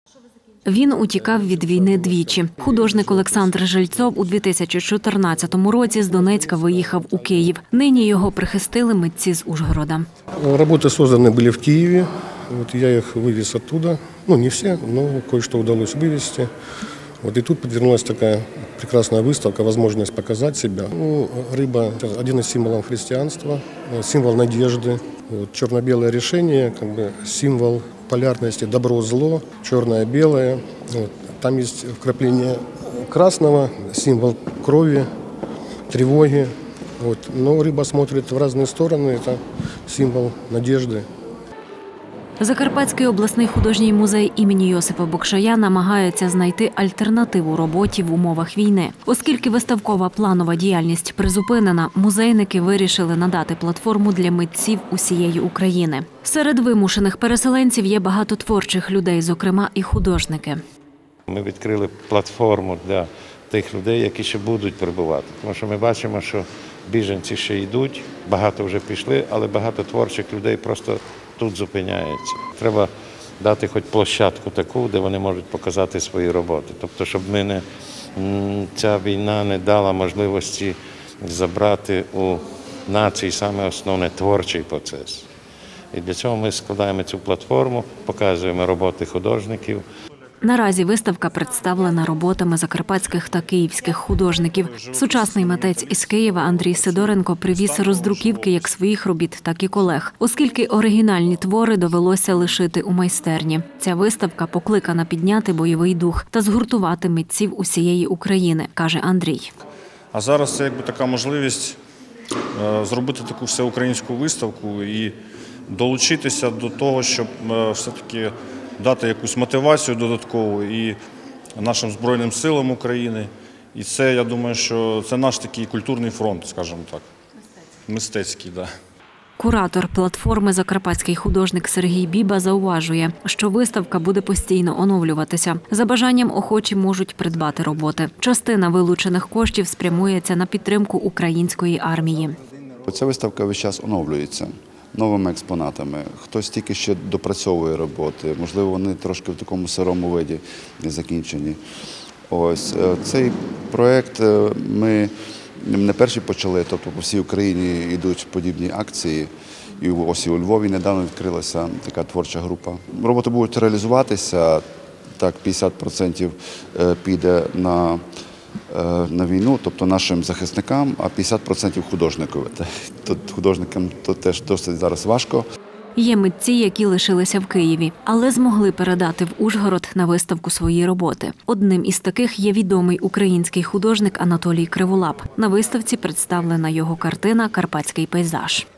Він утікав від війни двічі. Художник Олександр Жильцов у 2014 році з Донецька виїхав у Київ. Нині його прихистили митці з Ужгорода. Роботи создані були в Києві. Я їх вивез оттуда. Не всі, але кое-що вдалося вивезти. И тут подвернулась такая прекрасная выставка, возможность показать себя. Рыба – один из символов христианства, символ надежды. Черно-белое решение, символ полярности добро-зло, черное-белое. Там есть вкрапление красного, символ крови, тревоги. Но рыба смотрит в разные стороны, это символ надежды. Закарпатський обласний художній музей імені Йосипа Бокшая намагається знайти альтернативу роботі в умовах війни. Оскільки виставкова планова діяльність призупинена, музейники вирішили надати платформу для митців усієї України. Серед вимушених переселенців є багато творчих людей, зокрема і художники. Ми відкрили платформу для тих людей, які ще будуть прибувати. Тому що ми бачимо, що біженці ще йдуть, багато вже пішли, але багато творчих людей просто тут зупиняється. Треба дати хоч площадку таку, де вони можуть показати свої роботи. Тобто, щоб ця війна не дала можливості забрати у нації саме основне творчий процес. І для цього ми складаємо цю платформу, показуємо роботи художників. Наразі виставка представлена роботами закарпатських та київських художників. Сучасний митець із Києва Андрій Сидоренко привіз роздруківки як своїх робіт, так і колег, оскільки оригінальні твори довелося лишити у майстерні. Ця виставка покликана підняти бойовий дух та згуртувати митців усієї України, каже Андрій. А зараз це така можливість зробити таку всеукраїнську виставку і долучитися до того, щоб все-таки дати якусь мотивацію додаткову і нашим Збройним силам України. І це, я думаю, що це наш такий культурний фронт, скажімо так, мистецький, да. Куратор платформи «Закарпатський художник» Сергій Біба зауважує, що виставка буде постійно оновлюватися. За бажанням охочі можуть придбати роботи. Частина вилучених коштів спрямується на підтримку української армії. Ця виставка весь час оновлюється новими експонатами. Хтось тільки ще допрацьовує роботи, можливо, вони трошки в такому сирому виді не закінчені. Ось цей проєкт ми не перші почали, тобто по всій Україні йдуть подібні акції. І ось і у Львові недавно відкрилася така творча група. Роботи будуть реалізуватися, так 50% піде на війну, тобто нашим захисникам, а 50% художникові. Тут художникам теж досить зараз важко. Є митці, які лишилися в Києві, але змогли передати в Ужгород на виставку свої роботи. Одним із таких є відомий український художник Анатолій Криволап. На виставці представлена його картина «Карпатський пейзаж».